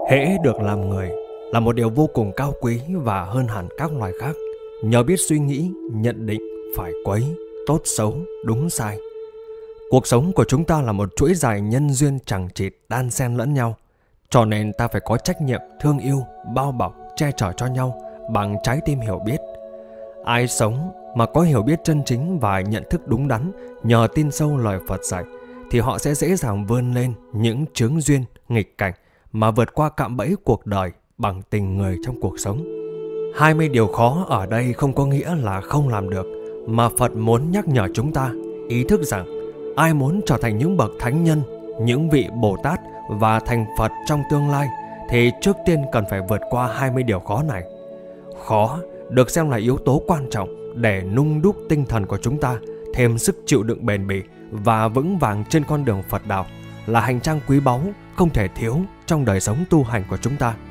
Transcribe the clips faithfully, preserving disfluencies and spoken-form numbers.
Hễ được làm người là một điều vô cùng cao quý và hơn hẳn các loài khác, nhờ biết suy nghĩ, nhận định, phải quấy, tốt xấu, đúng sai. Cuộc sống của chúng ta là một chuỗi dài nhân duyên chằng chịt đan xen lẫn nhau, cho nên ta phải có trách nhiệm thương yêu, bao bọc, che chở cho nhau bằng trái tim hiểu biết. Ai sống mà có hiểu biết chân chính và nhận thức đúng đắn nhờ tin sâu lời Phật dạy, thì họ sẽ dễ dàng vươn lên những chướng duyên, nghịch cảnh mà vượt qua cạm bẫy cuộc đời bằng tình người trong cuộc sống. hai mươi điều khó ở đây không có nghĩa là không làm được, mà Phật muốn nhắc nhở chúng ta ý thức rằng ai muốn trở thành những bậc thánh nhân, những vị Bồ Tát và thành Phật trong tương lai thì trước tiên cần phải vượt qua hai mươi điều khó này. Khó được xem là yếu tố quan trọng để nung đúc tinh thần của chúng ta thêm sức chịu đựng bền bỉ và vững vàng trên con đường Phật đạo, là hành trang quý báu không thể thiếu trong đời sống tu hành của chúng ta.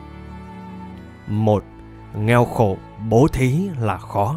Một. Nghèo khổ bố thí là khó.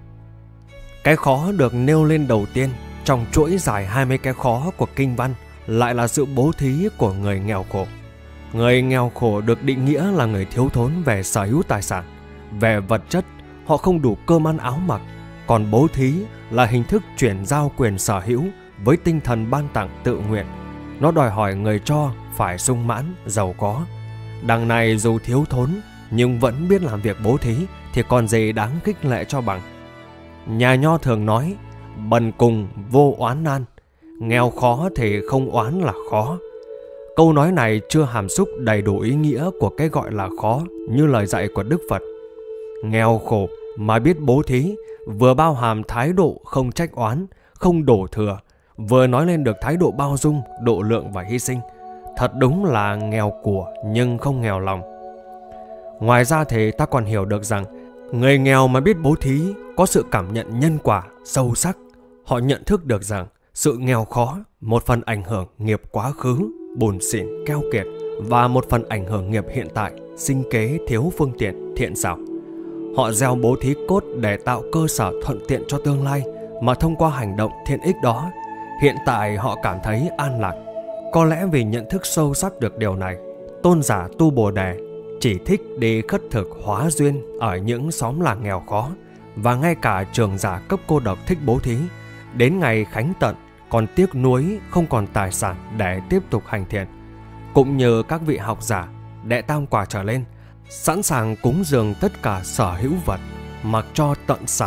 Cái khó được nêu lên đầu tiên trong chuỗi dài hai mươi cái khó của kinh văn lại là sự bố thí của người nghèo khổ. Người nghèo khổ được định nghĩa là người thiếu thốn về sở hữu tài sản, về vật chất, họ không đủ cơm ăn áo mặc. Còn bố thí là hình thức chuyển giao quyền sở hữu với tinh thần ban tặng tự nguyện. Nó đòi hỏi người cho phải sung mãn, giàu có. Đằng này dù thiếu thốn nhưng vẫn biết làm việc bố thí thì còn gì đáng khích lệ cho bằng. Nhà Nho thường nói bần cùng vô oán nan, nghèo khó thì không oán là khó. Câu nói này chưa hàm xúc đầy đủ ý nghĩa của cái gọi là khó như lời dạy của Đức Phật. Nghèo khổ mà biết bố thí vừa bao hàm thái độ không trách oán, không đổ thừa, vừa nói lên được thái độ bao dung, độ lượng và hy sinh. Thật đúng là nghèo của nhưng không nghèo lòng. Ngoài ra thì ta còn hiểu được rằng người nghèo mà biết bố thí có sự cảm nhận nhân quả sâu sắc. Họ nhận thức được rằng sự nghèo khó một phần ảnh hưởng nghiệp quá khứ, bùn xỉn, keo kiệt, và một phần ảnh hưởng nghiệp hiện tại, sinh kế thiếu phương tiện, thiện xảo. Họ gieo bố thí cốt để tạo cơ sở thuận tiện cho tương lai, mà thông qua hành động thiện ích đó, hiện tại họ cảm thấy an lạc. Có lẽ vì nhận thức sâu sắc được điều này, tôn giả Tu Bồ Đề chỉ thích đi khất thực hóa duyên ở những xóm làng nghèo khó, và ngay cả trường giả cấp cô độc thích bố thí. Đến ngày khánh tận còn tiếc nuối không còn tài sản để tiếp tục hành thiện. Cũng như các vị học giả đệ tam quả trở lên, sẵn sàng cúng dường tất cả sở hữu vật, mặc cho tận sản.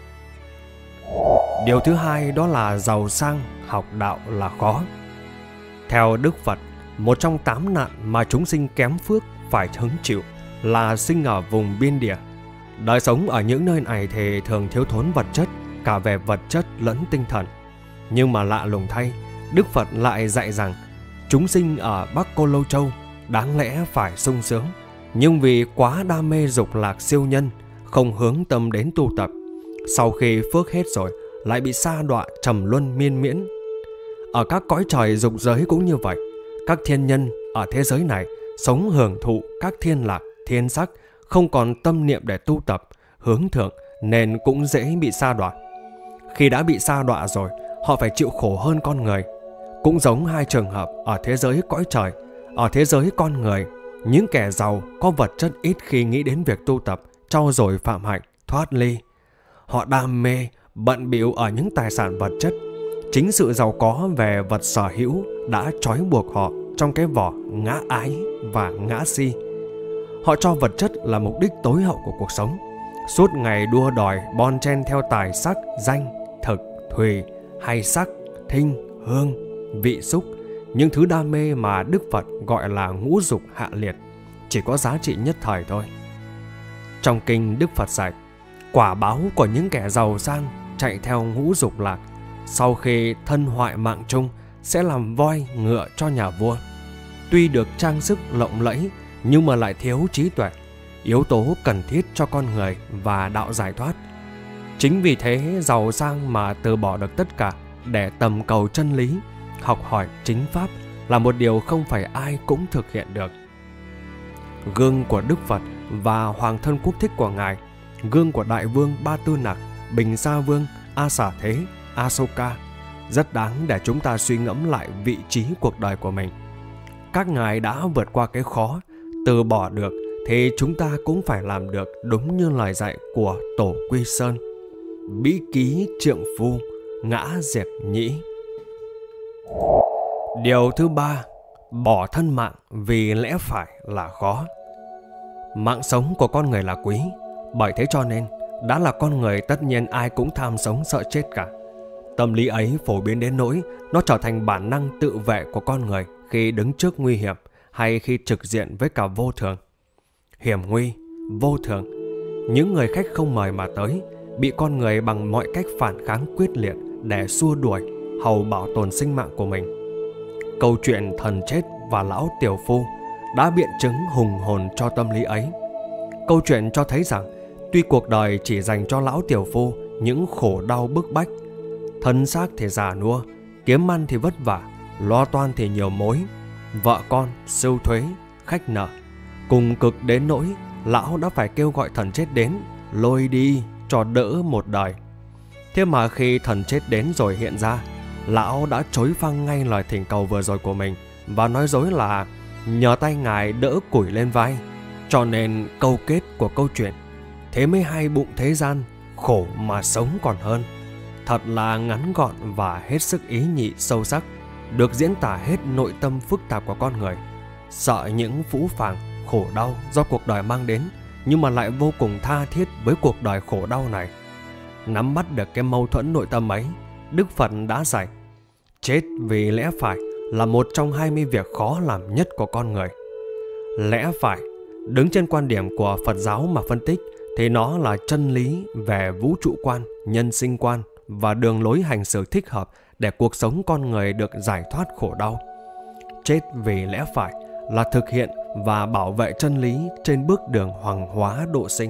Điều thứ hai đó là giàu sang học đạo là khó. Theo Đức Phật, một trong tám nạn mà chúng sinh kém phước phải hứng chịu là sinh ở vùng biên địa. Đời sống ở những nơi này thì thường thiếu thốn vật chất, cả về vật chất lẫn tinh thần. Nhưng mà lạ lùng thay, Đức Phật lại dạy rằng chúng sinh ở Bắc Cô Lâu Châu đáng lẽ phải sung sướng, nhưng vì quá đam mê dục lạc siêu nhân, không hướng tâm đến tu tập, sau khi phước hết rồi lại bị sa đọa trầm luân miên miễn. Ở các cõi trời dục giới cũng như vậy. Các thiên nhân ở thế giới này sống hưởng thụ các thiên lạc, thiên sắc, không còn tâm niệm để tu tập, hướng thượng, nên cũng dễ bị sa đọa. Khi đã bị sa đọa rồi, họ phải chịu khổ hơn con người. Cũng giống hai trường hợp ở thế giới cõi trời. Ở thế giới con người, những kẻ giàu có vật chất ít khi nghĩ đến việc tu tập, trau dồi phạm hạnh, thoát ly. Họ đam mê, bận bịu ở những tài sản vật chất. Chính sự giàu có về vật sở hữu đã trói buộc họ trong cái vỏ ngã ái và ngã si. Họ cho vật chất là mục đích tối hậu của cuộc sống, suốt ngày đua đòi bon chen theo tài sắc, danh, thực, thùy, hay sắc, thinh, hương, vị xúc, những thứ đam mê mà Đức Phật gọi là ngũ dục hạ liệt, chỉ có giá trị nhất thời thôi. Trong kinh Đức Phật dạy, quả báo của những kẻ giàu sang chạy theo ngũ dục lạc, sau khi thân hoại mạng chung sẽ làm voi ngựa cho nhà vua. Tuy được trang sức lộng lẫy nhưng mà lại thiếu trí tuệ, yếu tố cần thiết cho con người và đạo giải thoát. Chính vì thế giàu sang mà từ bỏ được tất cả để tầm cầu chân lý, học hỏi chính pháp là một điều không phải ai cũng thực hiện được. Gương của Đức Phật và Hoàng thân quốc thích của Ngài, gương của Đại vương Ba Tư Nặc, Bình Sa Vương, A Xà Thế, Asoka, rất đáng để chúng ta suy ngẫm lại vị trí cuộc đời của mình. Các ngài đã vượt qua cái khó, từ bỏ được thì chúng ta cũng phải làm được đúng như lời dạy của Tổ Quy Sơn: bĩ ký trượng phu, ngã diệt nhĩ. Điều thứ ba, bỏ thân mạng vì lẽ phải là khó. Mạng sống của con người là quý, bởi thế cho nên đã là con người tất nhiên ai cũng tham sống sợ chết cả. Tâm lý ấy phổ biến đến nỗi nó trở thành bản năng tự vệ của con người khi đứng trước nguy hiểm hay khi trực diện với cả vô thường. Hiểm nguy, vô thường, những người khách không mời mà tới, bị con người bằng mọi cách phản kháng quyết liệt để xua đuổi, hầu bảo tồn sinh mạng của mình. Câu chuyện thần chết và lão tiểu phu đã biện chứng hùng hồn cho tâm lý ấy. Câu chuyện cho thấy rằng tuy cuộc đời chỉ dành cho lão tiểu phu những khổ đau bức bách, thân xác thì già nua, kiếm ăn thì vất vả, lo toan thì nhiều mối, vợ con, sưu thuế, khách nợ, cùng cực đến nỗi lão đã phải kêu gọi thần chết đến lôi đi cho đỡ một đời. Thế mà khi thần chết đến rồi hiện ra, lão đã chối phăng ngay lời thỉnh cầu vừa rồi của mình và nói dối là nhờ tay ngài đỡ củi lên vai. Cho nên câu kết của câu chuyện thế mới hay bụng thế gian, khổ mà sống còn hơn, thật là ngắn gọn và hết sức ý nhị sâu sắc, được diễn tả hết nội tâm phức tạp của con người, sợ những phũ phàng khổ đau do cuộc đời mang đến, nhưng mà lại vô cùng tha thiết với cuộc đời khổ đau này. Nắm bắt được cái mâu thuẫn nội tâm ấy, Đức Phật đã dạy chết vì lẽ phải là một trong hai mươi việc khó làm nhất của con người. Lẽ phải, đứng trên quan điểm của Phật giáo mà phân tích, thì nó là chân lý về vũ trụ quan, nhân sinh quan và đường lối hành xử thích hợp để cuộc sống con người được giải thoát khổ đau. Chết vì lẽ phải là thực hiện và bảo vệ chân lý trên bước đường hoàng hóa độ sinh.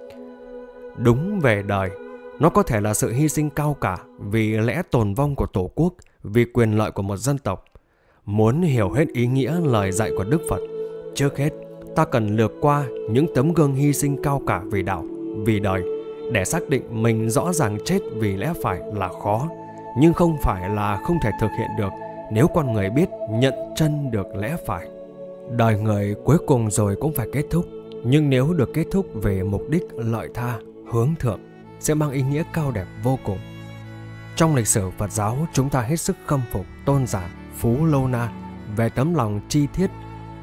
Đúng về đời, nó có thể là sự hy sinh cao cả vì lẽ tồn vong của Tổ quốc, vì quyền lợi của một dân tộc. Muốn hiểu hết ý nghĩa lời dạy của Đức Phật, trước hết ta cần lược qua những tấm gương hy sinh cao cả vì đạo, vì đời, để xác định mình rõ ràng chết vì lẽ phải là khó, nhưng không phải là không thể thực hiện được nếu con người biết nhận chân được lẽ phải. Đời người cuối cùng rồi cũng phải kết thúc, nhưng nếu được kết thúc về mục đích lợi tha, hướng thượng, sẽ mang ý nghĩa cao đẹp vô cùng. Trong lịch sử Phật giáo, chúng ta hết sức khâm phục tôn giả Phú Lâu Na về tấm lòng chi thiết,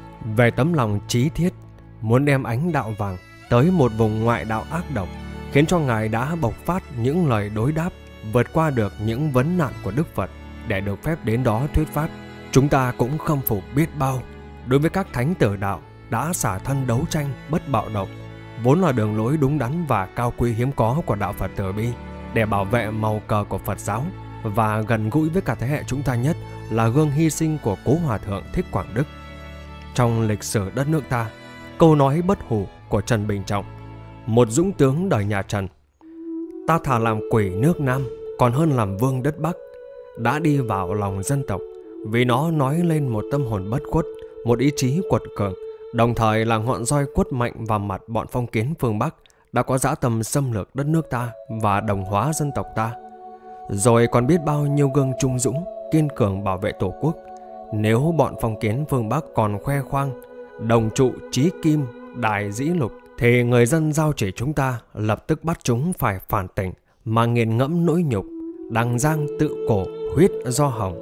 về tấm lòng trí thiết, muốn đem ánh đạo vàng tới một vùng ngoại đạo ác độc, khiến cho Ngài đã bộc phát những lời đối đáp, vượt qua được những vấn nạn của Đức Phật để được phép đến đó thuyết pháp. Chúng ta cũng khâm phục biết bao đối với các thánh tử đạo đã xả thân đấu tranh bất bạo động, vốn là đường lối đúng đắn và cao quý hiếm có của đạo Phật từ bi, để bảo vệ màu cờ của Phật giáo, và gần gũi với cả thế hệ chúng ta nhất là gương hy sinh của Cố Hòa Thượng Thích Quảng Đức. Trong lịch sử đất nước ta, câu nói bất hủ của Trần Bình Trọng, một dũng tướng đời nhà Trần: "Ta thà làm quỷ nước Nam còn hơn làm vương đất Bắc", đã đi vào lòng dân tộc, vì nó nói lên một tâm hồn bất khuất, một ý chí quật cường, đồng thời là ngọn roi quất mạnh vào mặt bọn phong kiến phương Bắc đã có dã tâm xâm lược đất nước ta và đồng hóa dân tộc ta. Rồi còn biết bao nhiêu gương trung dũng, kiên cường bảo vệ Tổ quốc. Nếu bọn phong kiến phương Bắc còn khoe khoang đồng trụ chí kim, đài dĩ lục, thì người dân giao chỉ chúng ta lập tức bắt chúng phải phản tỉnh mà nghiền ngẫm nỗi nhục, đằng giang tự cổ, huyết do hồng.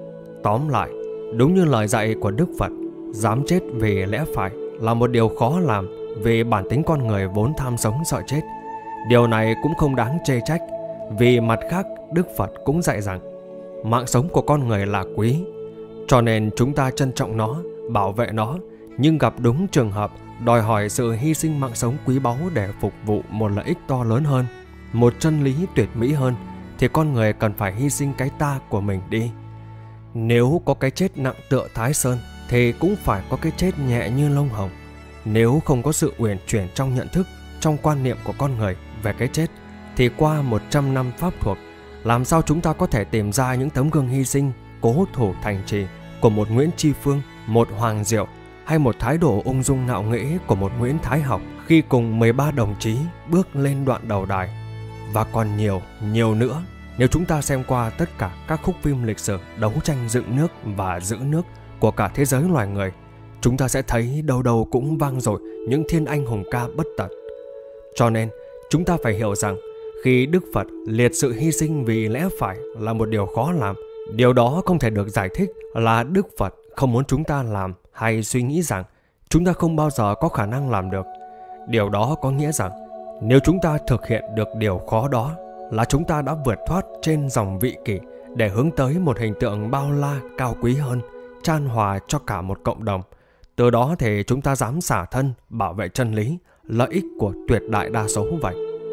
Tóm lại, đúng như lời dạy của Đức Phật, dám chết vì lẽ phải là một điều khó làm, vì bản tính con người vốn tham sống sợ chết. Điều này cũng không đáng chê trách, vì mặt khác Đức Phật cũng dạy rằng mạng sống của con người là quý, cho nên chúng ta trân trọng nó, bảo vệ nó. Nhưng gặp đúng trường hợp đòi hỏi sự hy sinh mạng sống quý báu để phục vụ một lợi ích to lớn hơn, một chân lý tuyệt mỹ hơn, thì con người cần phải hy sinh cái ta của mình đi. Nếu có cái chết nặng tựa Thái Sơn thì cũng phải có cái chết nhẹ như lông hồng. Nếu không có sự uyển chuyển trong nhận thức, trong quan niệm của con người về cái chết, thì qua một trăm năm pháp thuộc, làm sao chúng ta có thể tìm ra những tấm gương hy sinh, cố thủ thành trì của một Nguyễn Tri Phương, một Hoàng Diệu, hay một thái độ ung dung ngạo nghễ của một Nguyễn Thái Học khi cùng mười ba đồng chí bước lên đoạn đầu đài. Và còn nhiều, nhiều nữa nếu chúng ta xem qua tất cả các khúc phim lịch sử đấu tranh dựng nước và giữ nước của cả thế giới loài người, chúng ta sẽ thấy đâu đâu cũng vang dội những thiên anh hùng ca bất tận. Cho nên, chúng ta phải hiểu rằng khi Đức Phật liệt sự hy sinh vì lẽ phải là một điều khó làm, điều đó không thể được giải thích là Đức Phật không muốn chúng ta làm hay suy nghĩ rằng chúng ta không bao giờ có khả năng làm được. Điều đó có nghĩa rằng nếu chúng ta thực hiện được điều khó đó là chúng ta đã vượt thoát trên dòng vị kỷ để hướng tới một hình tượng bao la cao quý hơn, chan hòa cho cả một cộng đồng. Từ đó thì chúng ta dám xả thân bảo vệ chân lý, lợi ích của tuyệt đại đa số vậy.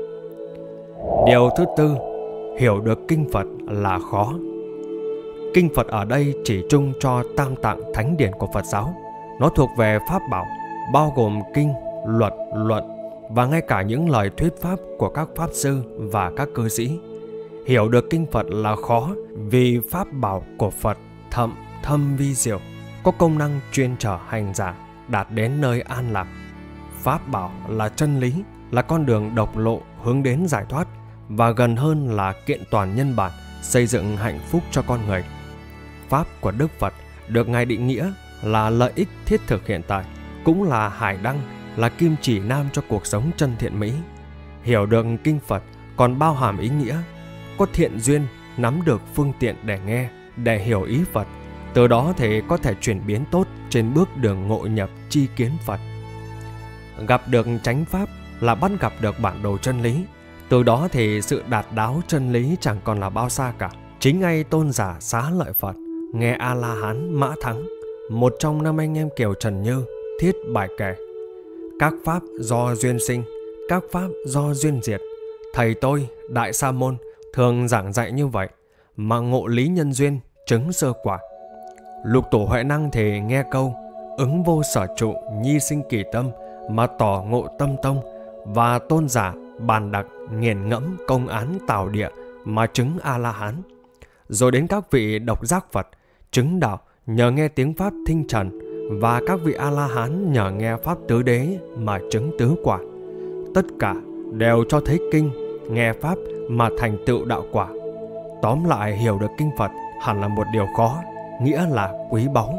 Điều thứ tư, hiểu được kinh Phật là khó. Kinh Phật ở đây chỉ chung cho tam tạng thánh điển của Phật giáo. Nó thuộc về pháp bảo, bao gồm kinh, luật, luận và ngay cả những lời thuyết pháp của các pháp sư và các cư sĩ. Hiểu được kinh Phật là khó vì pháp bảo của Phật thậm thâm vi diệu, có công năng chuyên chở hành giả đạt đến nơi an lạc. Pháp bảo là chân lý, là con đường độc lộ hướng đến giải thoát, và gần hơn là kiện toàn nhân bản, xây dựng hạnh phúc cho con người. Pháp của Đức Phật được Ngài định nghĩa là lợi ích thiết thực hiện tại, cũng là hải đăng, là kim chỉ nam cho cuộc sống chân thiện mỹ. Hiểu được kinh Phật còn bao hàm ý nghĩa có thiện duyên, nắm được phương tiện để nghe, để hiểu ý Phật, từ đó thì có thể chuyển biến tốt trên bước đường ngộ nhập tri kiến Phật. Gặp được chánh pháp là bắt gặp được bản đồ chân lý, từ đó thì sự đạt đáo chân lý chẳng còn là bao xa cả. Chính ngay tôn giả Xá Lợi Phật nghe A-la-hán Mã Thắng, một trong năm anh em Kiều Trần Như, thiết bài kể: các pháp do duyên sinh, các pháp do duyên diệt. Thầy tôi, Đại Sa Môn, thường giảng dạy như vậy, mà ngộ lý nhân duyên, chứng sơ quả. Lục Tổ Huệ Năng thì nghe câu ứng vô sở trụ, nhi sinh kỳ tâm, mà tỏ ngộ tâm tông, và tôn giả Bàn Đặc nghiền ngẫm công án Tào Địa mà chứng A-la-hán. Rồi đến các vị độc giác Phật chứng đạo nhờ nghe tiếng pháp thinh trần, và các vị A-la-hán nhờ nghe pháp tứ đế mà chứng tứ quả. Tất cả đều cho thấy kinh, nghe pháp mà thành tựu đạo quả. Tóm lại, hiểu được kinh Phật hẳn là một điều khó, nghĩa là quý báu.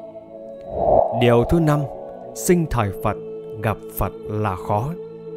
Điều thứ năm, sinh thời Phật, gặp Phật là khó.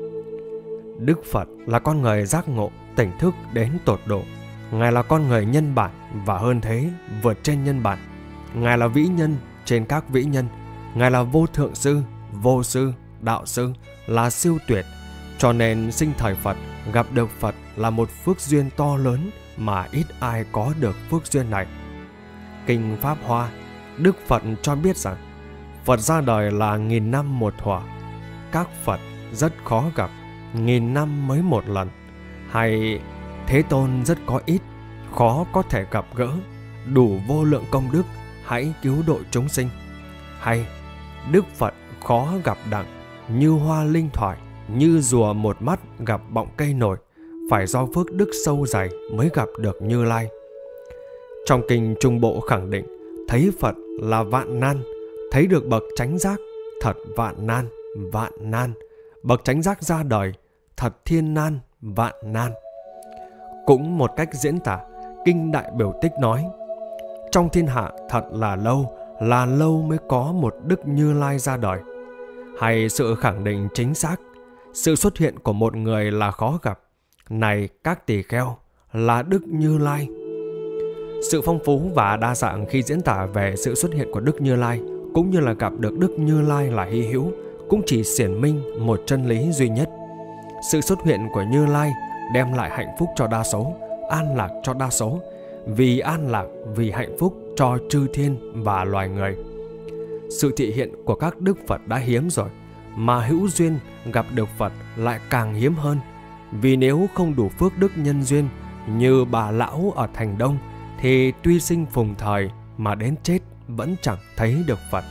Đức Phật là con người giác ngộ, tỉnh thức đến tột độ. Ngài là con người nhân bản, và hơn thế, vượt trên nhân bản. Ngài là vĩ nhân trên các vĩ nhân. Ngài là vô thượng sư, vô sư, đạo sư, là siêu tuyệt. Cho nên sinh thời Phật, gặp được Phật là một phước duyên to lớn mà ít ai có được phước duyên này. Kinh Pháp Hoa, Đức Phật cho biết rằng Phật ra đời là nghìn năm một thuở. Các Phật rất khó gặp, nghìn năm mới một lần. Hay Thế Tôn rất có ít, khó có thể gặp gỡ, đủ vô lượng công đức, hãy cứu độ chúng sinh. Hay Đức Phật khó gặp đặng, như hoa linh thoại, như rùa một mắt gặp bọng cây nổi, phải do phước đức sâu dày mới gặp được Như Lai. Trong kinh Trung Bộ khẳng định, thấy Phật là vạn nan, thấy được bậc chánh giác, thật vạn nan, vạn nan. Bậc chánh giác ra đời, thật thiên nan, vạn nan. Cũng một cách diễn tả, kinh Đại Biểu Tích nói: trong thiên hạ thật là lâu, là lâu mới có một Đức Như Lai ra đời. Hay sự khẳng định chính xác, sự xuất hiện của một người là khó gặp. Này các tỳ kheo, là Đức Như Lai. Sự phong phú và đa dạng khi diễn tả về sự xuất hiện của Đức Như Lai, cũng như là gặp được Đức Như Lai là hy hữu, cũng chỉ xiển minh một chân lý duy nhất. Sự xuất hiện của Như Lai đem lại hạnh phúc cho đa số, an lạc cho đa số, vì an lạc, vì hạnh phúc cho chư thiên và loài người. Sự thị hiện của các Đức Phật đã hiếm rồi, mà hữu duyên gặp được Phật lại càng hiếm hơn. Vì nếu không đủ phước đức nhân duyên như bà lão ở thành Đông, thì tuy sinh phùng thời mà đến chết vẫn chẳng thấy được Phật.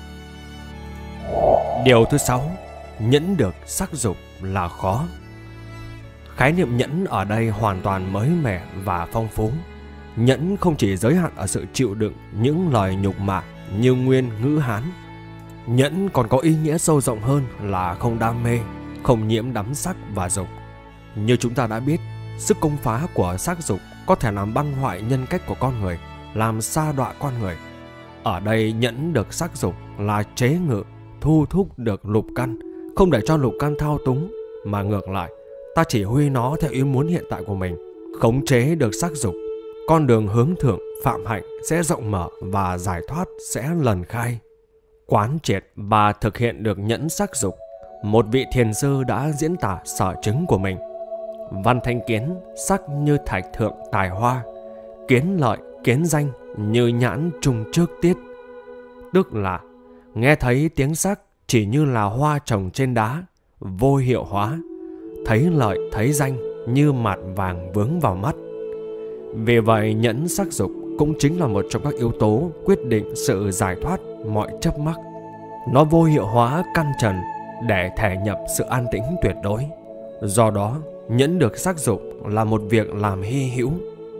Điều thứ sáu, nhẫn được sắc dục là khó. Khái niệm nhẫn ở đây hoàn toàn mới mẻ và phong phú. Nhẫn không chỉ giới hạn ở sự chịu đựng những lời nhục mạ như nguyên ngữ Hán. Nhẫn còn có ý nghĩa sâu rộng hơn là không đam mê, không nhiễm đắm sắc và dục. Như chúng ta đã biết, sức công phá của sắc dục có thể làm băng hoại nhân cách của con người, làm sa đọa con người. Ở đây nhẫn được sắc dục là chế ngự, thu thúc được lục căn, không để cho lục căn thao túng, mà ngược lại, ta chỉ huy nó theo ý muốn hiện tại của mình. Khống chế được sắc dục, con đường hướng thượng phạm hạnh sẽ rộng mở và giải thoát sẽ lần khai. Quán triệt và thực hiện được nhẫn sắc dục, một vị thiền sư đã diễn tả sở chứng của mình. Văn thanh kiến, sắc như thạch thượng tài hoa, kiến lợi, kiến danh như nhãn trùng trước tiết. Tức là nghe thấy tiếng sắc chỉ như là hoa trồng trên đá, vô hiệu hóa, thấy lợi thấy danh như mạt vàng vướng vào mắt. Vì vậy nhẫn sắc dục cũng chính là một trong các yếu tố quyết định sự giải thoát mọi chấp mắc. Nó vô hiệu hóa căn trần để thể nhập sự an tĩnh tuyệt đối. Do đó, nhẫn được sắc dục là một việc làm hy hữu.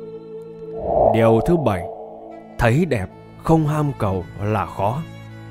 Điều thứ bảy, thấy đẹp không ham cầu là khó.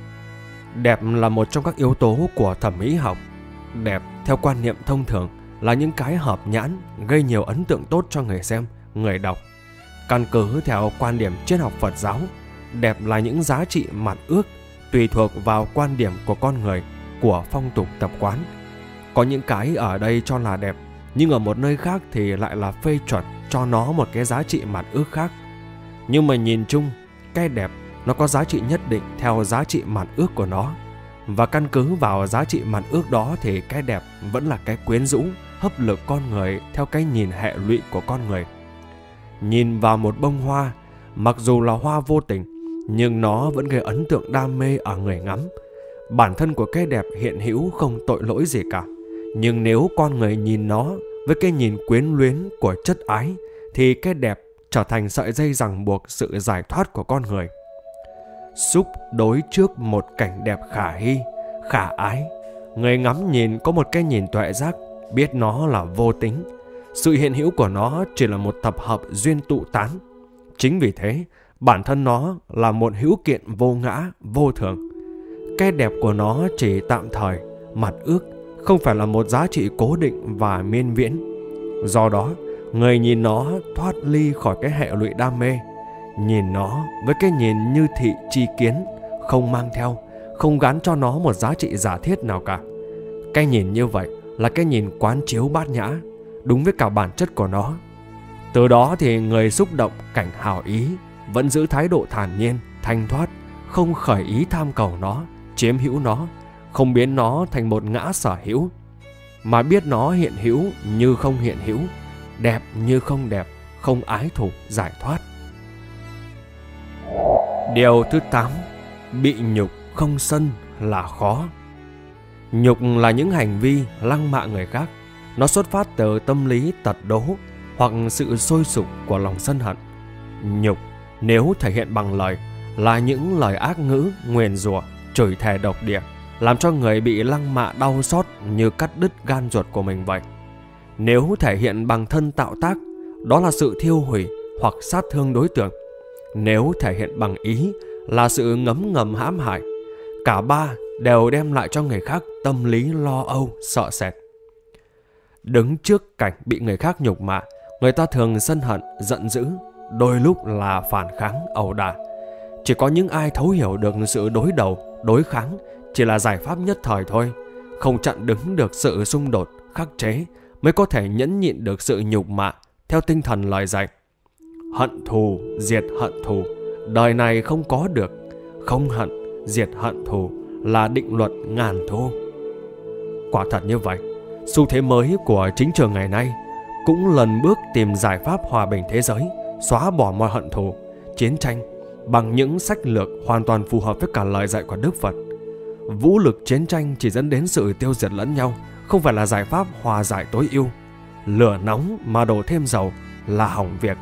Đẹp là một trong các yếu tố của thẩm mỹ học. Đẹp theo quan niệm thông thường là những cái hợp nhãn, gây nhiều ấn tượng tốt cho người xem, người đọc. Căn cứ theo quan điểm triết học Phật giáo, đẹp là những giá trị mặt ước tùy thuộc vào quan điểm của con người, của phong tục tập quán. Có những cái ở đây cho là đẹp, nhưng ở một nơi khác thì lại là phê chuẩn cho nó một cái giá trị mặt ước khác. Nhưng mà nhìn chung, cái đẹp nó có giá trị nhất định theo giá trị mặt ước của nó. Và căn cứ vào giá trị mặt ước đó thì cái đẹp vẫn là cái quyến rũ, hấp lực con người theo cái nhìn hệ lụy của con người. Nhìn vào một bông hoa, mặc dù là hoa vô tình, nhưng nó vẫn gây ấn tượng đam mê ở người ngắm. Bản thân của cái đẹp hiện hữu không tội lỗi gì cả. Nhưng nếu con người nhìn nó với cái nhìn quyến luyến của chất ái, thì cái đẹp trở thành sợi dây ràng buộc sự giải thoát của con người. Xúc đối trước một cảnh đẹp khả hy, khả ái, người ngắm nhìn có một cái nhìn tuệ giác, biết nó là vô tính. Sự hiện hữu của nó chỉ là một tập hợp duyên tụ tán. Chính vì thế, bản thân nó là một hữu kiện vô ngã, vô thường. Cái đẹp của nó chỉ tạm thời, mặt ước, không phải là một giá trị cố định và miên viễn. Do đó, người nhìn nó thoát ly khỏi cái hệ lụy đam mê, nhìn nó với cái nhìn như thị chi kiến, không mang theo, không gắn cho nó một giá trị giả thiết nào cả. Cái nhìn như vậy là cái nhìn quán chiếu bát nhã, đúng với cả bản chất của nó. Từ đó thì người xúc động cảnh hào ý vẫn giữ thái độ thản nhiên, thanh thoát, không khởi ý tham cầu nó, chiếm hữu nó, không biến nó thành một ngã sở hữu, mà biết nó hiện hữu như không hiện hữu, đẹp như không đẹp, không ái thù giải thoát. Điều thứ tám, bị nhục không sân là khó. Nhục là những hành vi lăng mạ người khác. Nó xuất phát từ tâm lý tật đố hoặc sự sôi sục của lòng sân hận. Nhục nếu thể hiện bằng lời là những lời ác ngữ, nguyền rủa, chửi thề độc địa, làm cho người bị lăng mạ đau xót như cắt đứt gan ruột của mình vậy. Nếu thể hiện bằng thân tạo tác, đó là sự thiêu hủy hoặc sát thương đối tượng. Nếu thể hiện bằng ý là sự ngấm ngầm hãm hại. Cả ba đều đem lại cho người khác tâm lý lo âu, sợ sệt. Đứng trước cảnh bị người khác nhục mạ, người ta thường sân hận, giận dữ, đôi lúc là phản kháng, ẩu đả. Chỉ có những ai thấu hiểu được sự đối đầu, đối kháng chỉ là giải pháp nhất thời thôi. Không chặn đứng được sự xung đột, khắc chế mới có thể nhẫn nhịn được sự nhục mạ theo tinh thần lời dạy. Hận thù, diệt hận thù, đời này không có được. Không hận, diệt hận thù là định luật ngàn thu. Quả thật như vậy, xu thế mới của chính trường ngày nay cũng lần bước tìm giải pháp hòa bình thế giới, xóa bỏ mọi hận thù, chiến tranh bằng những sách lược hoàn toàn phù hợp với cả lời dạy của Đức Phật. Vũ lực chiến tranh chỉ dẫn đến sự tiêu diệt lẫn nhau, không phải là giải pháp hòa giải tối ưu. Lửa nóng mà đổ thêm dầu là hỏng việc.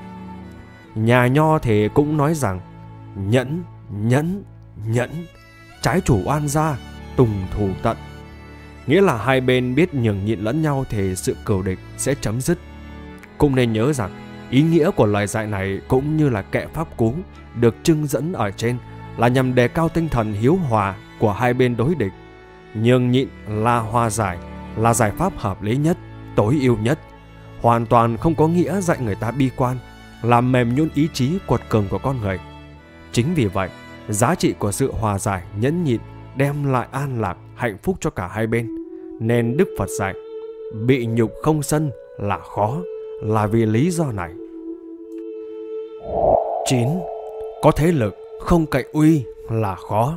Nhà Nho thì cũng nói rằng nhẫn, nhẫn, nhẫn, trái chủ oan gia, tùng thù tận. Nghĩa là hai bên biết nhường nhịn lẫn nhau thì sự cừu địch sẽ chấm dứt. Cũng nên nhớ rằng ý nghĩa của lời dạy này cũng như là kệ pháp cú được trưng dẫn ở trên là nhằm đề cao tinh thần hiếu hòa của hai bên đối địch. Nhường nhịn là hòa giải, là giải pháp hợp lý nhất, tối ưu nhất. Hoàn toàn không có nghĩa dạy người ta bi quan, làm mềm nhũn ý chí quật cường của con người. Chính vì vậy, giá trị của sự hòa giải, nhẫn nhịn đem lại an lạc, hạnh phúc cho cả hai bên. Nên Đức Phật dạy, bị nhục không sân là khó, là vì lý do này. chín. Có thế lực không cậy uy là khó.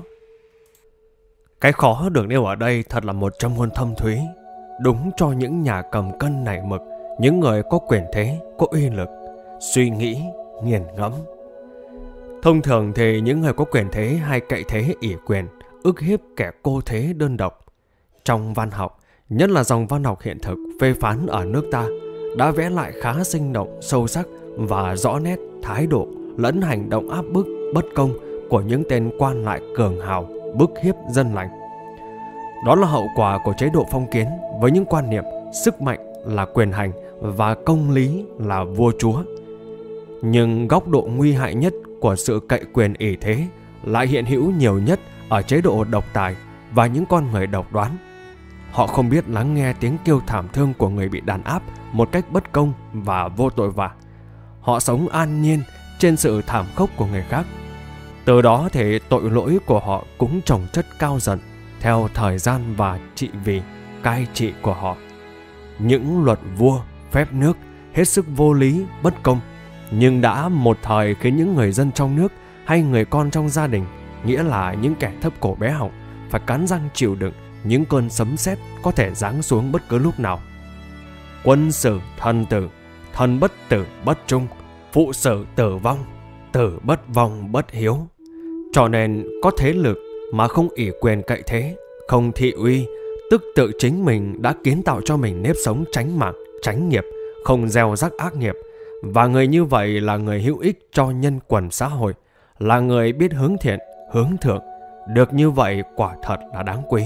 Cái khó được nêu ở đây thật là một châm ngôn thâm thúy, đúng cho những nhà cầm cân nảy mực, những người có quyền thế, có uy lực, suy nghĩ, nghiền ngẫm. Thông thường thì những người có quyền thế hay cậy thế ỷ quyền, ức hiếp kẻ cô thế đơn độc. Trong văn học, nhất là dòng văn học hiện thực phê phán ở nước ta, đã vẽ lại khá sinh động, sâu sắc và rõ nét thái độ lẫn hành động áp bức, bất công của những tên quan lại cường hào, bức hiếp dân lành. Đó là hậu quả của chế độ phong kiến với những quan niệm sức mạnh là quyền hành và công lý là vua chúa. Nhưng góc độ nguy hại nhất của sự cậy quyền ỷ thế lại hiện hữu nhiều nhất ở chế độ độc tài và những con người độc đoán. Họ không biết lắng nghe tiếng kêu thảm thương của người bị đàn áp một cách bất công và vô tội vạ. Họ sống an nhiên trên sự thảm khốc của người khác. Từ đó thì tội lỗi của họ cũng chồng chất cao dần theo thời gian và trị vì cai trị của họ. Những luật vua, phép nước hết sức vô lý, bất công, nhưng đã một thời khiến những người dân trong nước hay người con trong gia đình, nghĩa là những kẻ thấp cổ bé họng, phải cắn răng chịu đựng những cơn sấm sét có thể giáng xuống bất cứ lúc nào. Quân sử thần tử, thần bất tử bất trung, phụ sử tử vong, tử bất vong bất hiếu. Cho nên có thế lực mà không ỷ quyền cậy thế, không thị uy, tức tự chính mình đã kiến tạo cho mình nếp sống tránh mạng, tránh nghiệp, không gieo rắc ác nghiệp. Và người như vậy là người hữu ích cho nhân quần xã hội, là người biết hướng thiện, hướng thượng. Được như vậy quả thật là đáng quý.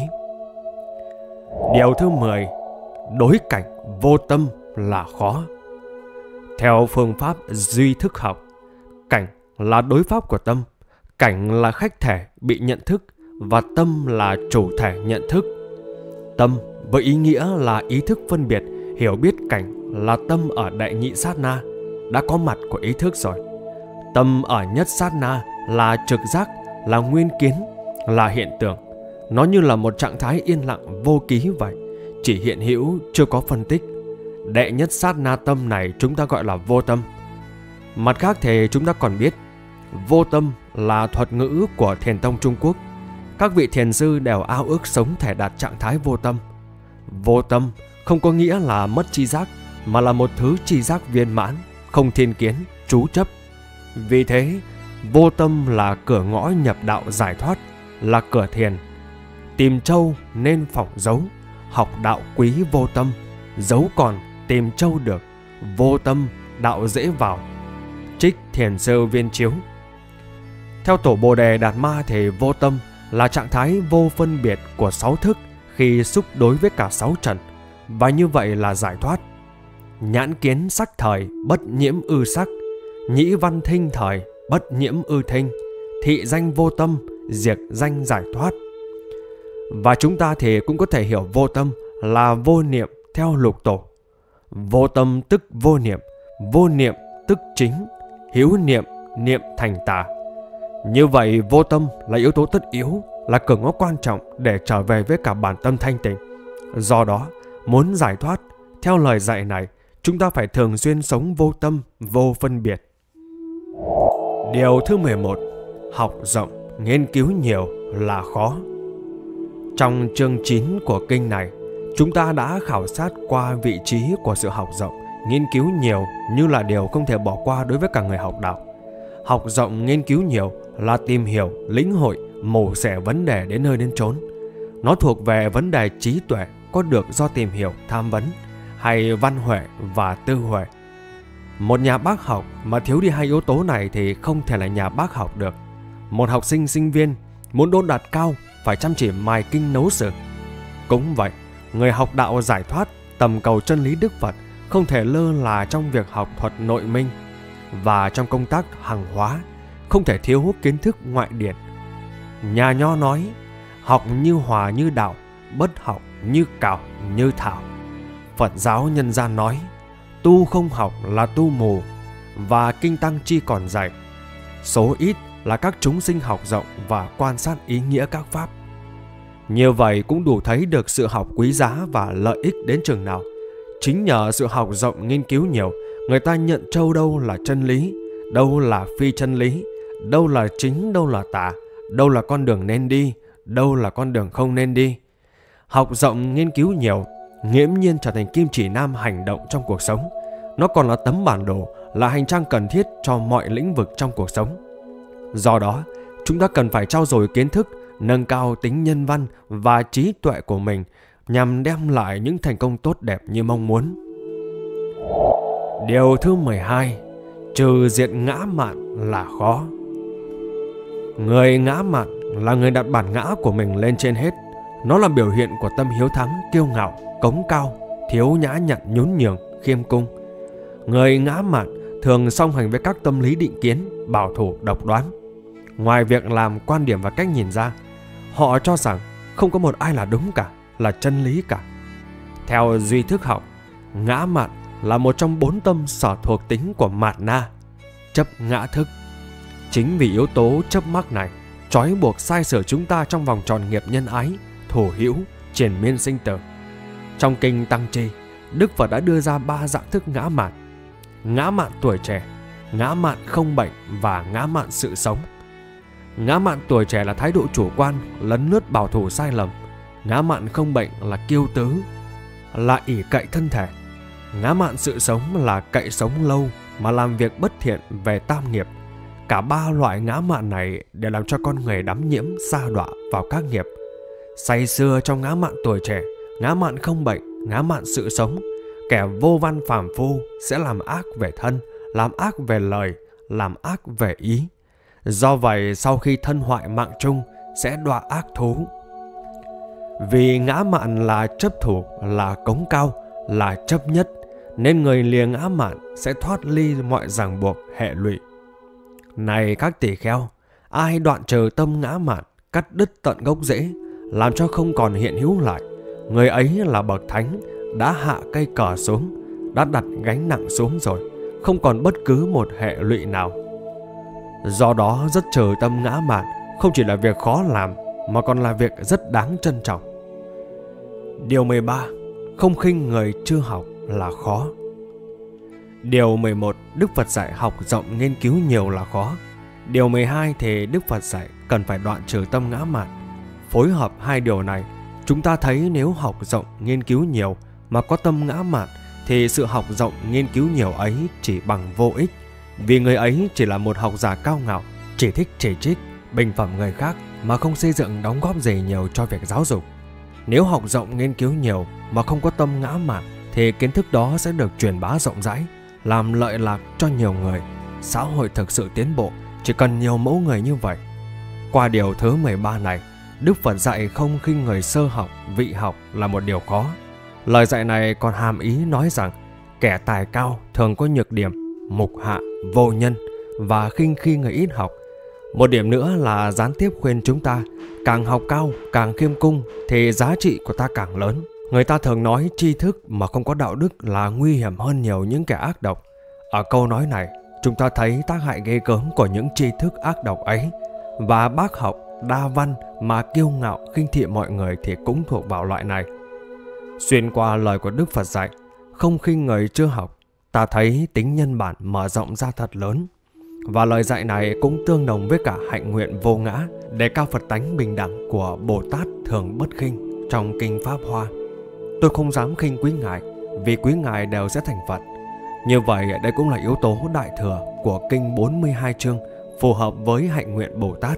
Điều thứ mười. Đối cảnh vô tâm là khó. Theo phương pháp duy thức học, cảnh là đối pháp của tâm, cảnh là khách thể bị nhận thức và tâm là chủ thể nhận thức. Tâm với ý nghĩa là ý thức phân biệt, hiểu biết cảnh là tâm ở đệ nhị sát na, đã có mặt của ý thức rồi. Tâm ở nhất sát na là trực giác, là nguyên kiến, là hiện tượng. Nó như là một trạng thái yên lặng vô ký vậy, chỉ hiện hữu chưa có phân tích. Đệ nhất sát na tâm này chúng ta gọi là vô tâm. Mặt khác thì chúng ta còn biết vô tâm là thuật ngữ của thiền tông Trung Quốc. Các vị thiền sư đều ao ước sống thể đạt trạng thái vô tâm. Vô tâm không có nghĩa là mất tri giác, mà là một thứ tri giác viên mãn, không thiên kiến, chú chấp. Vì thế, vô tâm là cửa ngõ nhập đạo giải thoát, là cửa thiền. Tìm trâu nên phỏng dấu, học đạo quý vô tâm, dấu còn tìm trâu được, vô tâm đạo dễ vào. Trích Thiền sư Viên Chiếu. Theo tổ Bồ Đề Đạt Ma thì vô tâm là trạng thái vô phân biệt của sáu thức khi xúc đối với cả sáu trần, và như vậy là giải thoát. Nhãn kiến sắc thời bất nhiễm ư sắc, nhĩ văn thinh thời bất nhiễm ư thinh, thị danh vô tâm diệt danh giải thoát. Và chúng ta thì cũng có thể hiểu vô tâm là vô niệm theo lục tổ. Vô tâm tức vô niệm, vô niệm tức chính, hiếu niệm, niệm thành tà. Như vậy vô tâm là yếu tố tất yếu, là cửa ngõ quan trọng để trở về với cả bản tâm thanh tịnh. Do đó, muốn giải thoát, theo lời dạy này, chúng ta phải thường xuyên sống vô tâm, vô phân biệt. Điều thứ mười một. Học rộng, nghiên cứu nhiều là khó. Trong chương chín của kinh này, chúng ta đã khảo sát qua vị trí của sự học rộng, nghiên cứu nhiều như là điều không thể bỏ qua đối với cả người học đạo. Học rộng, nghiên cứu nhiều là tìm hiểu, lĩnh hội, mổ xẻ vấn đề đến nơi đến chốn. Nó thuộc về vấn đề trí tuệ có được do tìm hiểu, tham vấn, hay văn huệ và tư huệ. Một nhà bác học mà thiếu đi hai yếu tố này thì không thể là nhà bác học được. Một học sinh sinh viên muốn đỗ đạt cao phải chăm chỉ mài kinh nấu sử. Cũng vậy, người học đạo giải thoát, tầm cầu chân lý Đức Phật không thể lơ là trong việc học thuật nội minh, và trong công tác hàng hóa không thể thiếu kiến thức ngoại điển. Nhà Nho nói, học như hòa như đạo, bất học như cảo như thảo. Phật giáo nhân gian nói, tu không học là tu mù, và kinh tăng chi còn dạy, số ít là các chúng sinh học rộng và quan sát ý nghĩa các pháp. Như vậy cũng đủ thấy được sự học quý giá và lợi ích đến chừng nào. Chính nhờ sự học rộng nghiên cứu nhiều, người ta nhận trâu đâu là chân lý, đâu là phi chân lý, đâu là chính, đâu là tà, đâu là con đường nên đi, đâu là con đường không nên đi. Học rộng nghiên cứu nhiều nghiễm nhiên trở thành kim chỉ nam hành động trong cuộc sống. Nó còn là tấm bản đồ, là hành trang cần thiết cho mọi lĩnh vực trong cuộc sống. Do đó, chúng ta cần phải trau dồi kiến thức, nâng cao tính nhân văn và trí tuệ của mình nhằm đem lại những thành công tốt đẹp như mong muốn. Điều thứ mười hai, trừ diệt ngã mạn là khó. Người ngã mạn là người đặt bản ngã của mình lên trên hết. Nó là biểu hiện của tâm hiếu thắng, kiêu ngạo, cống cao, thiếu nhã nhặn, nhún nhường, khiêm cung. Người ngã mạn thường song hành với các tâm lý định kiến, bảo thủ, độc đoán. Ngoài việc làm quan điểm và cách nhìn ra, họ cho rằng không có một ai là đúng cả, là chân lý cả. Theo duy thức học, ngã mạn là một trong bốn tâm sở thuộc tính của mạt na, chấp ngã thức. Chính vì yếu tố chấp mắc này trói buộc sai sử chúng ta trong vòng tròn nghiệp nhân ái, thổ hữu, triền miên sinh tử. Trong kinh Tăng Chi, Đức Phật đã đưa ra ba dạng thức ngã mạn: ngã mạn tuổi trẻ, ngã mạn không bệnh và ngã mạn sự sống. Ngã mạn tuổi trẻ là thái độ chủ quan, lấn lướt bảo thủ sai lầm. Ngã mạn không bệnh là kiêu tứ, là ỷ cậy thân thể. Ngã mạn sự sống là cậy sống lâu mà làm việc bất thiện về tam nghiệp. Cả ba loại ngã mạn này đều làm cho con người đắm nhiễm sa đọa vào các nghiệp. Say sưa trong ngã mạn tuổi trẻ, ngã mạn không bệnh, ngã mạn sự sống, kẻ vô văn phàm phu sẽ làm ác về thân, làm ác về lời, làm ác về ý. Do vậy sau khi thân hoại mạng chung sẽ đọa ác thú. Vì ngã mạn là chấp thủ, là cống cao, là chấp nhất, nên người lìa ngã mạn sẽ thoát ly mọi ràng buộc hệ lụy. Này các tỳ kheo, ai đoạn trừ tâm ngã mạn, cắt đứt tận gốc rễ, làm cho không còn hiện hữu lại, người ấy là bậc thánh, đã hạ cây cờ xuống, đã đặt gánh nặng xuống rồi, không còn bất cứ một hệ lụy nào. Do đó rất trừ tâm ngã mạn không chỉ là việc khó làm mà còn là việc rất đáng trân trọng. Điều mười ba, không khinh người chưa học là khó. Điều mười một, Đức Phật dạy học rộng nghiên cứu nhiều là khó. Điều mười hai thì Đức Phật dạy cần phải đoạn trừ tâm ngã mạn. Phối hợp hai điều này, chúng ta thấy nếu học rộng nghiên cứu nhiều mà có tâm ngã mạn thì sự học rộng nghiên cứu nhiều ấy chỉ bằng vô ích. Vì người ấy chỉ là một học giả cao ngạo, chỉ thích chỉ trích, bình phẩm người khác mà không xây dựng đóng góp gì nhiều cho việc giáo dục. Nếu học rộng nghiên cứu nhiều mà không có tâm ngã mạn thì kiến thức đó sẽ được truyền bá rộng rãi, làm lợi lạc cho nhiều người. Xã hội thực sự tiến bộ chỉ cần nhiều mẫu người như vậy. Qua điều thứ mười ba này, Đức Phật dạy không khinh người sơ học, vị học là một điều khó. Lời dạy này còn hàm ý nói rằng kẻ tài cao thường có nhược điểm mục hạ, vô nhân và khinh khi người ít học. Một điểm nữa là gián tiếp khuyên chúng ta càng học cao, càng khiêm cung thì giá trị của ta càng lớn. Người ta thường nói tri thức mà không có đạo đức là nguy hiểm hơn nhiều những kẻ ác độc. Ở câu nói này, chúng ta thấy tác hại ghê gớm của những tri thức ác độc ấy. Và bác học, đa văn mà kiêu ngạo khinh thị mọi người thì cũng thuộc vào loại này. Xuyên qua lời của Đức Phật dạy không khinh người chưa học, ta thấy tính nhân bản mở rộng ra thật lớn. Và lời dạy này cũng tương đồng với cả hạnh nguyện vô ngã, đề cao Phật tánh bình đẳng của Bồ Tát thường bất khinh trong kinh Pháp Hoa. Tôi không dám khinh quý ngài, vì quý ngài đều sẽ thành Phật. Như vậy đây cũng là yếu tố đại thừa của kinh bốn mươi hai chương, phù hợp với hạnh nguyện Bồ Tát.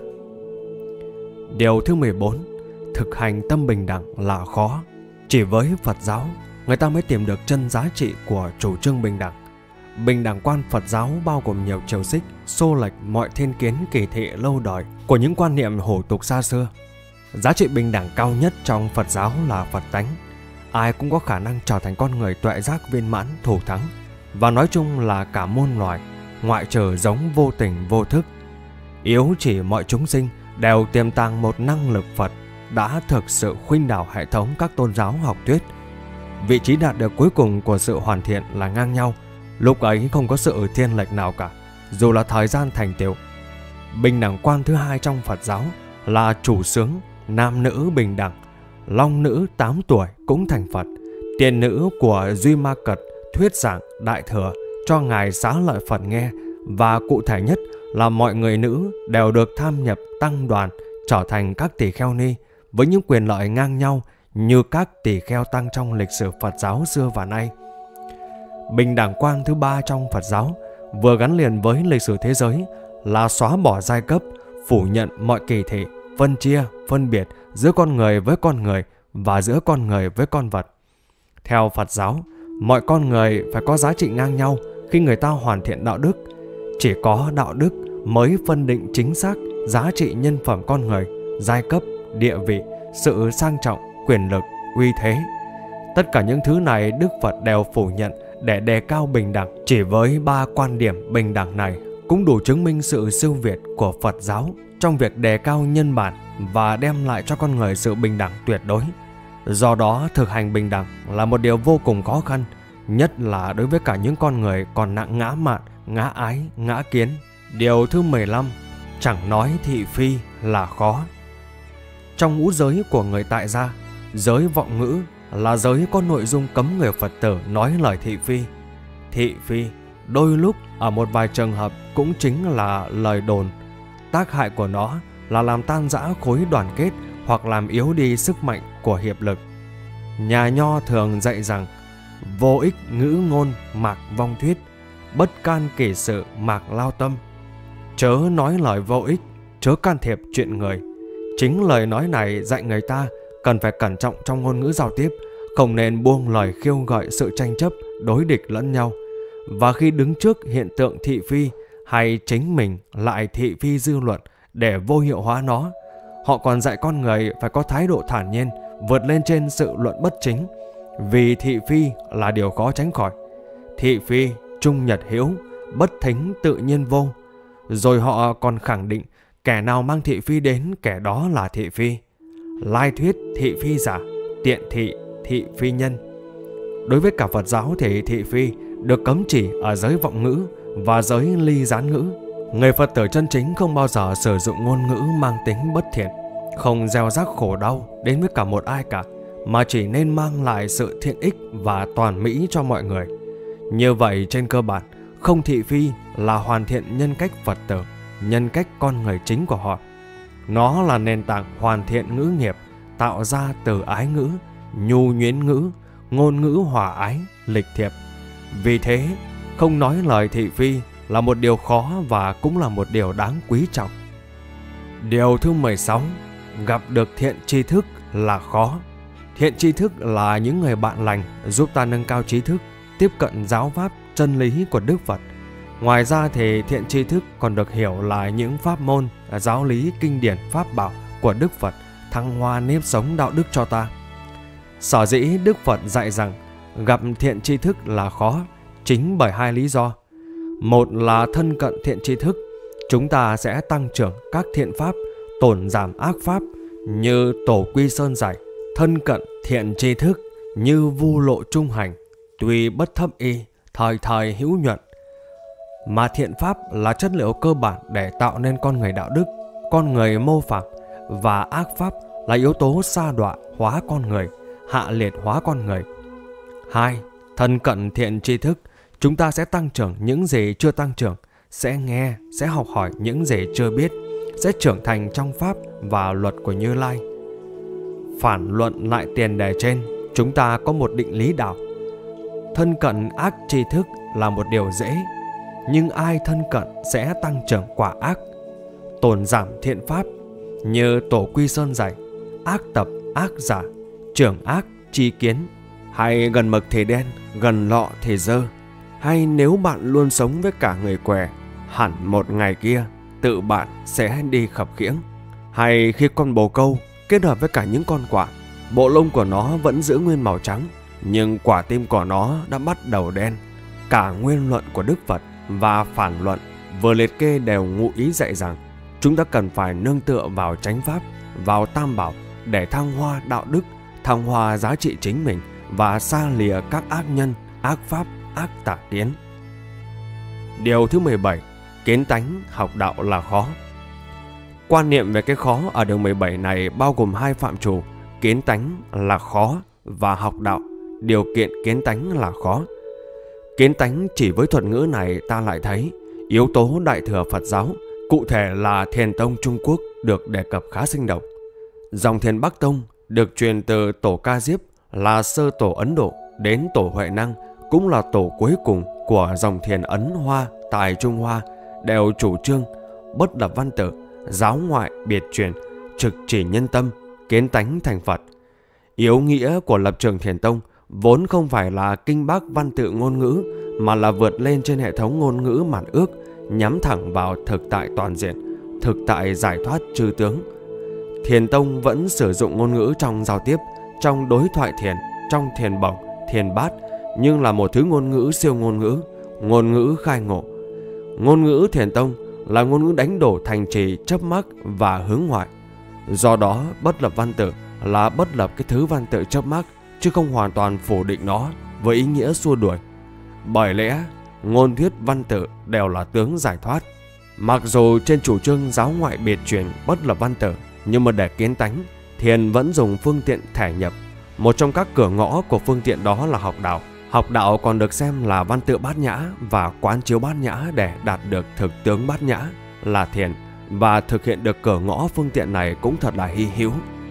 Điều thứ mười bốn, thực hành tâm bình đẳng là khó. Chỉ với Phật giáo, người ta mới tìm được chân giá trị của chủ trương bình đẳng. Bình đẳng quan Phật giáo bao gồm nhiều chiều xích, xô lệch mọi thiên kiến kỳ thị lâu đời của những quan niệm hủ tục xa xưa. Giá trị bình đẳng cao nhất trong Phật giáo là Phật tánh. Ai cũng có khả năng trở thành con người tuệ giác viên mãn, thủ thắng. Và nói chung là cả môn loài, ngoại trừ giống vô tình vô thức. Yếu chỉ mọi chúng sinh đều tiềm tàng một năng lực Phật đã thực sự khuynh đảo hệ thống các tôn giáo học thuyết. Vị trí đạt được cuối cùng của sự hoàn thiện là ngang nhau. Lúc ấy không có sự thiên lệch nào cả, dù là thời gian thành tựu. Bình đẳng quan thứ hai trong Phật giáo là chủ xướng, nam nữ bình đẳng. Long nữ tám tuổi cũng thành Phật. Tiền nữ của Duy Ma Cật thuyết giảng Đại Thừa cho Ngài Xá Lợi Phật nghe, và cụ thể nhất là mọi người nữ đều được tham nhập tăng đoàn, trở thành các tỳ kheo ni với những quyền lợi ngang nhau như các tỳ kheo tăng trong lịch sử Phật giáo xưa và nay. Bình đẳng quan thứ ba trong Phật giáo vừa gắn liền với lịch sử thế giới là xóa bỏ giai cấp, phủ nhận mọi kỳ thị, phân chia, phân biệt giữa con người với con người và giữa con người với con vật. Theo Phật giáo, mọi con người phải có giá trị ngang nhau khi người ta hoàn thiện đạo đức. Chỉ có đạo đức mới phân định chính xác giá trị nhân phẩm con người, giai cấp, địa vị, sự sang trọng, quyền lực, uy thế. Tất cả những thứ này Đức Phật đều phủ nhận để đề cao bình đẳng. Chỉ với ba quan điểm bình đẳng này cũng đủ chứng minh sự siêu việt của Phật giáo trong việc đề cao nhân bản và đem lại cho con người sự bình đẳng tuyệt đối. Do đó, thực hành bình đẳng là một điều vô cùng khó khăn, nhất là đối với cả những con người còn nặng ngã mạn, ngã ái, ngã kiến. Điều thứ mười lăm, chẳng nói thị phi là khó. Trong ngũ giới của người tại gia, giới vọng ngữ là giới có nội dung cấm người Phật tử nói lời thị phi. Thị phi đôi lúc ở một vài trường hợp cũng chính là lời đồn. Tác hại của nó là làm tan rã khối đoàn kết hoặc làm yếu đi sức mạnh của hiệp lực. Nhà Nho thường dạy rằng vô ích ngữ ngôn mạc vong thuyết, bất can kỷ sự mạc lao tâm. Chớ nói lời vô ích, chớ can thiệp chuyện người. Chính lời nói này dạy người ta cần phải cẩn trọng trong ngôn ngữ giao tiếp, không nên buông lời khiêu gợi sự tranh chấp, đối địch lẫn nhau. Và khi đứng trước hiện tượng thị phi hay chính mình lại thị phi dư luận để vô hiệu hóa nó, họ còn dạy con người phải có thái độ thản nhiên, vượt lên trên sự luận bất chính, vì thị phi là điều khó tránh khỏi. Thị phi trung nhật hữu, bất thính tự nhiên vô. Rồi họ còn khẳng định kẻ nào mang thị phi đến kẻ đó là thị phi. Lai thuyết thị phi giả, tiện thị thị phi nhân. Đối với cả Phật giáo thì thị phi được cấm chỉ ở giới vọng ngữ và giới ly gián ngữ. Người Phật tử chân chính không bao giờ sử dụng ngôn ngữ mang tính bất thiện, không gieo rắc khổ đau đến với cả một ai cả, mà chỉ nên mang lại sự thiện ích và toàn mỹ cho mọi người. Như vậy trên cơ bản, không thị phi là hoàn thiện nhân cách Phật tử, nhân cách con người chính của họ. Nó là nền tảng hoàn thiện ngữ nghiệp, tạo ra từ ái ngữ, nhu nhuyễn ngữ, ngôn ngữ hòa ái, lịch thiệp. Vì thế, không nói lời thị phi là một điều khó và cũng là một điều đáng quý trọng. Điều thứ mười sáu, gặp được thiện tri thức là khó. Thiện tri thức là những người bạn lành giúp ta nâng cao trí thức, tiếp cận giáo pháp, chân lý của Đức Phật. Ngoài ra thì thiện tri thức còn được hiểu là những pháp môn, giáo lý, kinh điển, pháp bảo của Đức Phật, thăng hoa nếp sống đạo đức cho ta. Sở dĩ Đức Phật dạy rằng gặp thiện tri thức là khó, chính bởi hai lý do. Một là thân cận thiện tri thức, chúng ta sẽ tăng trưởng các thiện pháp, tổn giảm ác pháp, như Tổ Quy Sơn dạy, thân cận thiện tri thức như vu lộ trung hành, tuy bất thấp y, thời thời hữu nhuận. Mà thiện pháp là chất liệu cơ bản để tạo nên con người đạo đức, con người mô phạm, và ác pháp là yếu tố sa đọa hóa con người, hạ liệt hóa con người. Hai, thân cận thiện tri thức, chúng ta sẽ tăng trưởng những gì chưa tăng trưởng, sẽ nghe, sẽ học hỏi những gì chưa biết, sẽ trưởng thành trong pháp và luật của Như Lai. Phản luận lại tiền đề trên, chúng ta có một định lý đạo. Thân cận ác tri thức là một điều dễ, nhưng ai thân cận sẽ tăng trưởng quả ác. Tổn giảm thiện pháp, như Tổ Quy Sơn dạy, ác tập, ác giả, trưởng ác, tri kiến. Hay gần mực thì đen, gần lọ thì dơ. Hay nếu bạn luôn sống với cả người què, hẳn một ngày kia tự bạn sẽ đi khập khiễng. Hay khi con bồ câu kết hợp với cả những con quạ, bộ lông của nó vẫn giữ nguyên màu trắng, nhưng quả tim của nó đã bắt đầu đen. Cả nguyên luận của Đức Phật và phản luận vừa liệt kê đều ngụ ý dạy rằng chúng ta cần phải nương tựa vào chánh pháp, vào tam bảo để thăng hoa đạo đức, thăng hoa giá trị chính mình và xa lìa các ác nhân, ác pháp, ác tà tiến. Điều thứ mười bảy, kiến tánh học đạo là khó. Quan niệm về cái khó ở điều mười bảy này bao gồm hai phạm trù: kiến tánh là khó và học đạo, điều kiện kiến tánh là khó. Kiến tánh chỉ với thuật ngữ này ta lại thấy yếu tố Đại thừa Phật giáo, cụ thể là Thiền tông Trung Quốc, được đề cập khá sinh động. Dòng Thiền Bắc tông được truyền từ tổ Ca Diếp là sơ tổ Ấn Độ đến tổ Huệ Năng, cũng là tổ cuối cùng của dòng Thiền Ấn Hoa tại Trung Hoa, đều chủ trương bất lập văn tự, giáo ngoại biệt truyền, trực chỉ nhân tâm, kiến tánh thành Phật. Yếu nghĩa của lập trường Thiền tông vốn không phải là kinh bác văn tự ngôn ngữ, mà là vượt lên trên hệ thống ngôn ngữ mạn ước, nhắm thẳng vào thực tại toàn diện, thực tại giải thoát chư tướng. Thiền tông vẫn sử dụng ngôn ngữ trong giao tiếp, trong đối thoại thiền, trong thiền bổng, thiền bát, nhưng là một thứ ngôn ngữ siêu ngôn ngữ, ngôn ngữ khai ngộ. Ngôn ngữ Thiền tông là ngôn ngữ đánh đổ thành trì, chấp mắc và hướng ngoại. Do đó, bất lập văn tự là bất lập cái thứ văn tự chấp mắc, chứ không hoàn toàn phủ định nó với ý nghĩa xua đuổi. Bởi lẽ, ngôn thuyết văn tự đều là tướng giải thoát. Mặc dù trên chủ trương giáo ngoại biệt truyền bất lập văn tự, nhưng mà để kiến tánh, Thiền vẫn dùng phương tiện thể nhập. Một trong các cửa ngõ của phương tiện đó là học đạo. Học đạo còn được xem là văn tự bát nhã và quán chiếu bát nhã để đạt được thực tướng bát nhã là thiền, và thực hiện được cửa ngõ phương tiện này cũng thật là hy hữu.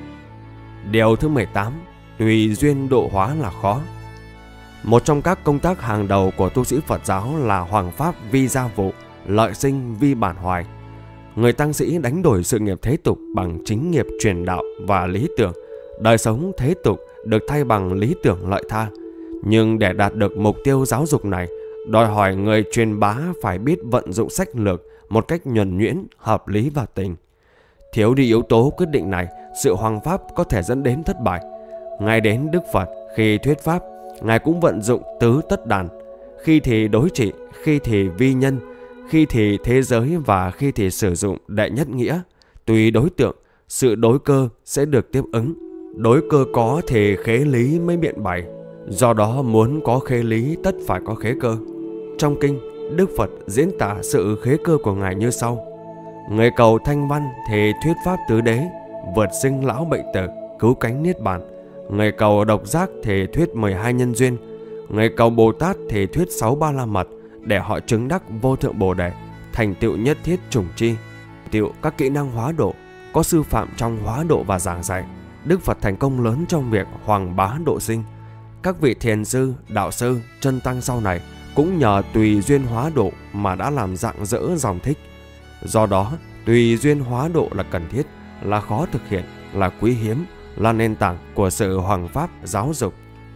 Điều thứ mười tám, tùy duyên độ hóa là khó. Một trong các công tác hàng đầu của tu sĩ Phật giáo là hoằng pháp vi gia vụ, lợi sinh vi bản hoài. Người tăng sĩ đánh đổi sự nghiệp thế tục bằng chính nghiệp truyền đạo và lý tưởng. Đời sống thế tục được thay bằng lý tưởng lợi tha. Nhưng để đạt được mục tiêu giáo dục này, đòi hỏi người truyền bá phải biết vận dụng sách lược một cách nhuần nhuyễn, hợp lý và tình. Thiếu đi yếu tố quyết định này, sự hoằng pháp có thể dẫn đến thất bại. Ngay đến Đức Phật khi thuyết pháp, Ngài cũng vận dụng tứ tất đàn, khi thì đối trị, khi thì vi nhân, khi thì thế giới và khi thì sử dụng đệ nhất nghĩa. Tùy đối tượng, sự đối cơ sẽ được tiếp ứng. Đối cơ có thì khế lý mới biện bày. Do đó muốn có khế lý tất phải có khế cơ. Trong kinh, Đức Phật diễn tả sự khế cơ của Ngài như sau: người cầu thanh văn thì thuyết pháp tứ đế, vượt sinh lão bệnh tử, cứu cánh niết bàn. Người cầu độc giác thì thuyết mười hai nhân duyên. Người cầu Bồ Tát thì thuyết sáu ba la mật, để họ chứng đắc vô thượng bồ đề, thành tựu nhất thiết chủng chi, tựu các kỹ năng hóa độ, có sư phạm trong hóa độ và giảng dạy. Đức Phật thành công lớn trong việc hoằng bá độ sinh. Các vị thiền sư, đạo sư, chân tăng sau này cũng nhờ tùy duyên hóa độ mà đã làm rạng rỡ dòng thích. Do đó, tùy duyên hóa độ là cần thiết, là khó thực hiện, là quý hiếm, là nền tảng của sự hoằng pháp giáo dục.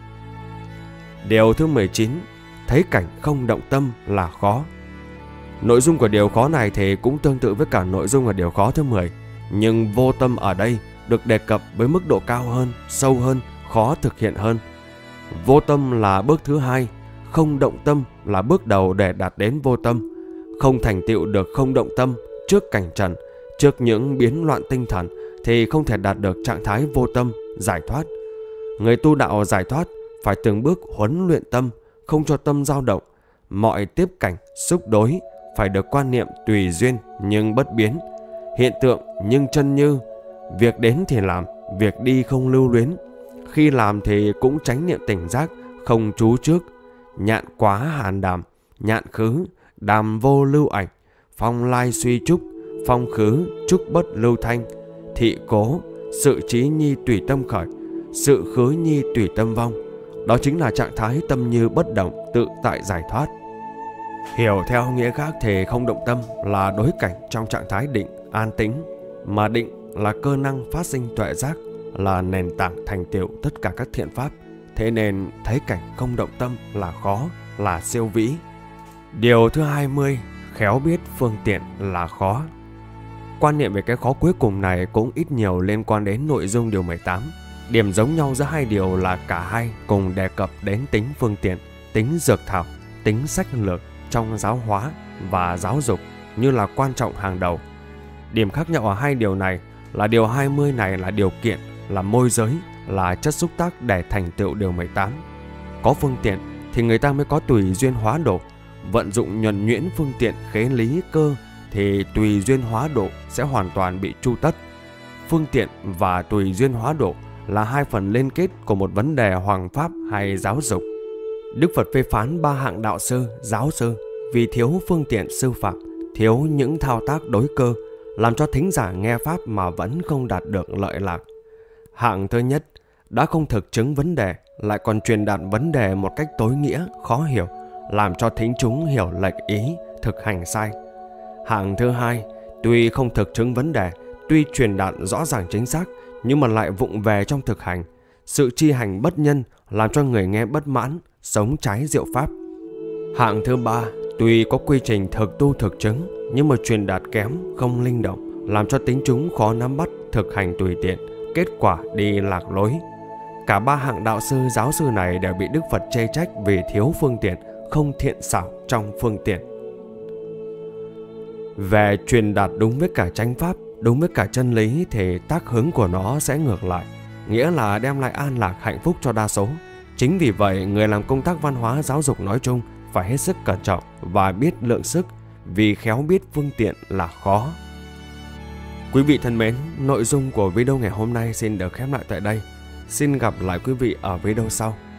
Điều thứ mười chín, thấy cảnh không động tâm là khó. Nội dung của điều khó này thì cũng tương tự với cả nội dung ở điều khó thứ mười, nhưng vô tâm ở đây được đề cập với mức độ cao hơn, sâu hơn, khó thực hiện hơn. Vô tâm là bước thứ hai, không động tâm là bước đầu để đạt đến vô tâm. Không thành tựu được không động tâm trước cảnh trần, trước những biến loạn tinh thần thì không thể đạt được trạng thái vô tâm, giải thoát. Người tu đạo giải thoát phải từng bước huấn luyện tâm, không cho tâm dao động. Mọi tiếp cảnh, xúc đối phải được quan niệm tùy duyên nhưng bất biến, hiện tượng nhưng chân như. Việc đến thì làm, việc đi không lưu luyến. Khi làm thì cũng tránh niệm tỉnh giác, không trú trước. Nhạn quá hàn đàm, nhạn khứ, đàm vô lưu ảnh. Phong lai suy trúc, phong khứ, trúc bất lưu thanh. Thị cố, sự trí nhi tùy tâm khởi, sự khứ nhi tùy tâm vong. Đó chính là trạng thái tâm như bất động, tự tại giải thoát. Hiểu theo nghĩa khác thì không động tâm là đối cảnh trong trạng thái định, an tĩnh. Mà định là cơ năng phát sinh tuệ giác, là nền tảng thành tựu tất cả các thiện pháp. Thế nên thấy cảnh không động tâm là khó, là siêu vĩ. Điều thứ hai mươi, khéo biết phương tiện là khó. Quan niệm về cái khó cuối cùng này cũng ít nhiều liên quan đến nội dung điều mười tám. Điểm giống nhau giữa hai điều là cả hai cùng đề cập đến tính phương tiện, tính dược thảo, tính sách lược trong giáo hóa và giáo dục như là quan trọng hàng đầu. Điểm khác nhau ở hai điều này là điều hai mươi này là điều kiện, là môi giới, là chất xúc tác để thành tựu điều mười tám. Có phương tiện thì người ta mới có tùy duyên hóa độ, vận dụng nhuần nhuyễn phương tiện khế lý cơ thì tùy duyên hóa độ sẽ hoàn toàn bị tru tất. Phương tiện và tùy duyên hóa độ là hai phần liên kết của một vấn đề hoàng pháp hay giáo dục. Đức Phật phê phán ba hạng đạo sư, giáo sư vì thiếu phương tiện sư phạm, thiếu những thao tác đối cơ, làm cho thính giả nghe pháp mà vẫn không đạt được lợi lạc. Hạng thứ nhất đã không thực chứng vấn đề, lại còn truyền đạt vấn đề một cách tối nghĩa, khó hiểu, làm cho thính chúng hiểu lệch ý, thực hành sai. Hạng thứ hai tuy không thực chứng vấn đề, tuy truyền đạt rõ ràng chính xác, nhưng mà lại vụng về trong thực hành. Sự chi hành bất nhân làm cho người nghe bất mãn, sống trái diệu pháp. Hạng thứ ba tuy có quy trình thực tu thực chứng, nhưng mà truyền đạt kém, không linh động, làm cho tín chúng khó nắm bắt, thực hành tùy tiện, kết quả đi lạc lối. Cả ba hạng đạo sư, giáo sư này đều bị Đức Phật chê trách vì thiếu phương tiện, không thiện xảo trong phương tiện. Về truyền đạt đúng với cả chánh pháp, đúng với cả chân lý thì tác hướng của nó sẽ ngược lại, nghĩa là đem lại an lạc hạnh phúc cho đa số. Chính vì vậy, người làm công tác văn hóa giáo dục nói chung phải hết sức cẩn trọng và biết lượng sức, vì khéo biết phương tiện là khó. Quý vị thân mến, nội dung của video ngày hôm nay xin được khép lại tại đây. Xin gặp lại quý vị ở video sau.